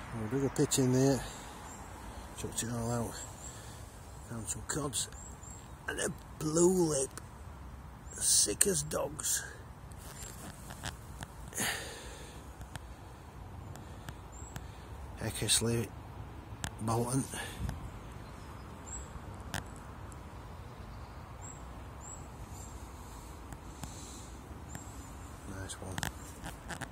We'll dig a pitch in there, chucked it all out, found some cobs and a blue lip, sick as dogs. Eckersley, Bolton. Nice one.